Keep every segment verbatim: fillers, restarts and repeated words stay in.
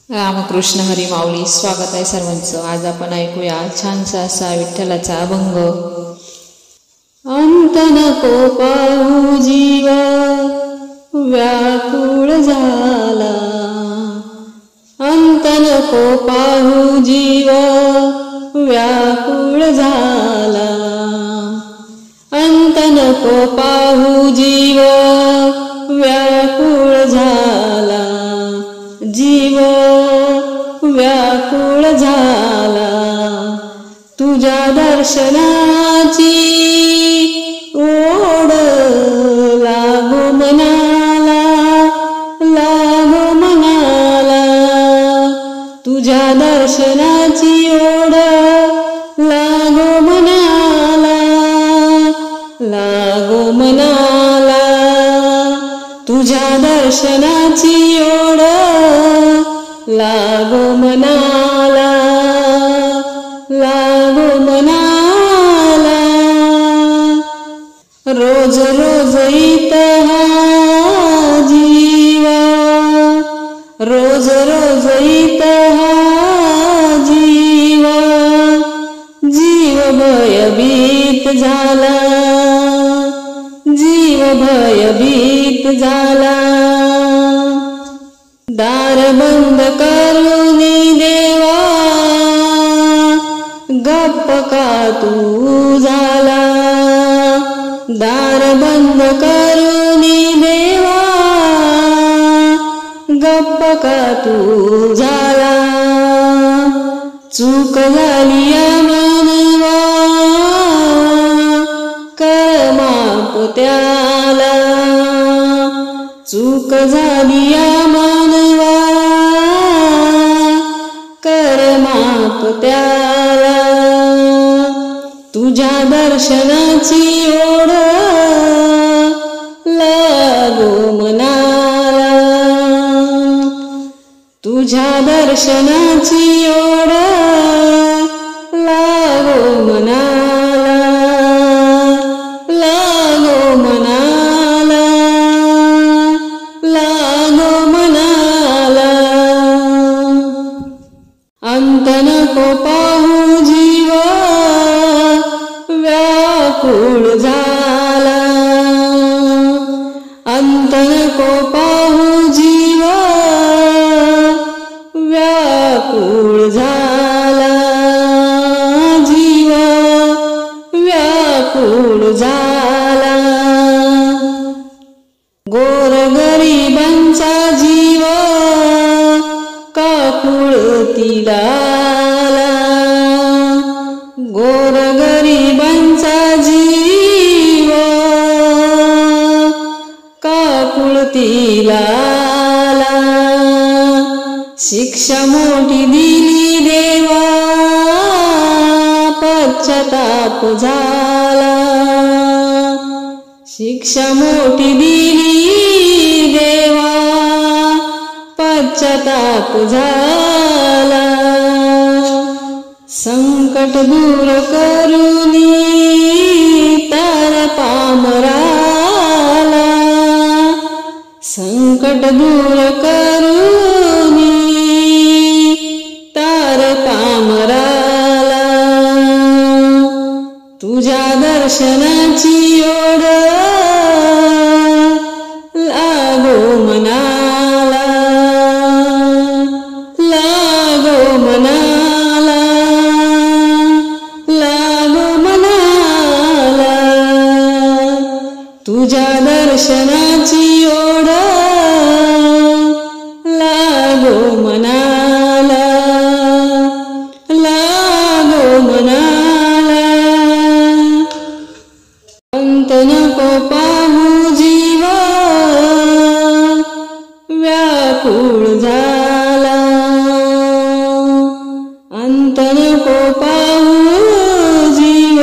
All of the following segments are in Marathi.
रामकृष्ण हरी माऊली. स्वागत आहे सर्वांचं. आज आपण ऐकूया छानसा असा विठ्ठलाचा अभंग. अंत नको पाहू जीव व्याकुळ झाला, अंत नको पाहू जीव व्याकुळ झाला, अंत नको पाहू जीव व्याकुळ झाला, जीव व्याकुळ झाला. तुझ्या दर्शनाची ओढ लागो मनाला, लागो मनाला, तुझ्या दर्शनाची ओढ लागो मनाला, लागो मनाला, तुझ्या दर्शनाची ओढ लागो मनाला, लागो मनाला. रोज रोज इतहा जीवा, रोज रोज इतहा जीवा, जीव भयभीत झाला, जीव भयभीत झाला. दार बंद करुनी देवा गप्प का तू झाला, दार बंद करुनी देवा गप्प का तू झाला. चूक झाली मानवा कर माफ त्याला, चूक झाली मानवा कर माफ त्याला. तुझ्या दर्शनाची ओढ लागो मनाला, तुझ्या दर्शनाची ओढ लागो मनाला, लागो मनाला, लागो मनाला. अंत नको पाहू जीव व्याकुळ झाला, अंत नको पाहू जीव व्याकुळ झाला, जीव व्याकुळ झाला. गोरगरिबांचा जीव काकुळतीला आला, गोरगरिबांचा जीव काकुळतीला आला. शिक्षा मोठी दिली देवा पश्चाताप झाला, शिक्षा मोठी दिली देवा पश्चाताप झाला. संकट दूर करुनी तार पामराला, संकट दूर करुनी तार पामराला. तुझ्या दर्शनाची ओढ लागो मनाला, लागो मनाला, लागो मनाला. तुझ्या दर्शनाची ओढ लागो मनाला, लागो मनाला. अंत नको पाहू जीव व्याकुळ झाला, अंत नको पाहू जीव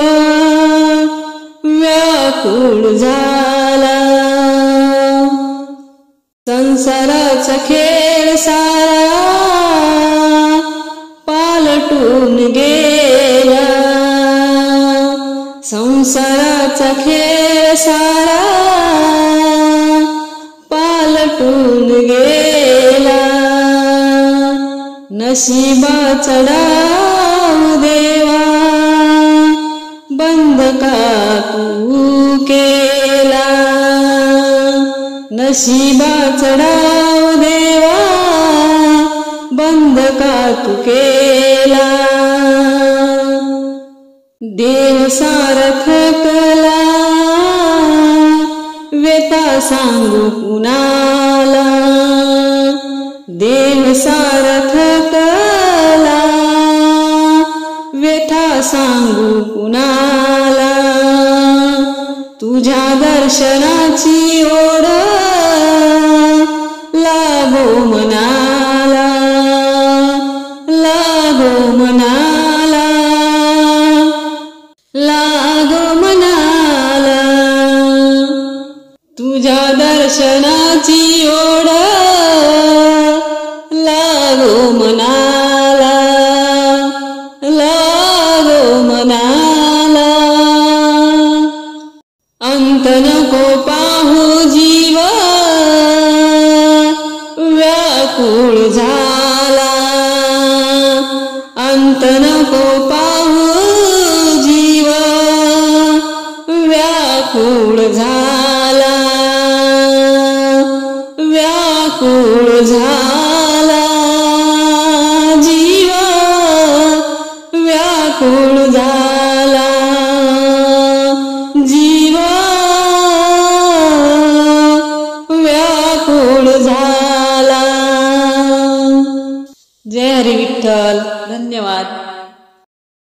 व्याकुळ झाला. संसाराचा खेळ सारा पालटून गेला, संसाराचा खेळ सारा पालटून गेला. नशिबाचा डाव देवा बंद का तू केला, नशिबाचा डाव देवा बंद का तू केला. देह सारथकला व्यथा सांगू कुणाला, देह सारथकला व्यथा सांगू कुणाला. तुझ्या दर्शनाची ओढ लागो मनाला, लागो मनाला, लागो मनाला. तुझ्या दर्शनाची ओढ लागो मनाला, लागो मनाला. अंत नको पाहू जीव व्याकुळ झाला, अंत नको पाहू जीव व्याकुळ झाला, व्याकुळ झाला. जीव व्याकुळ झाला.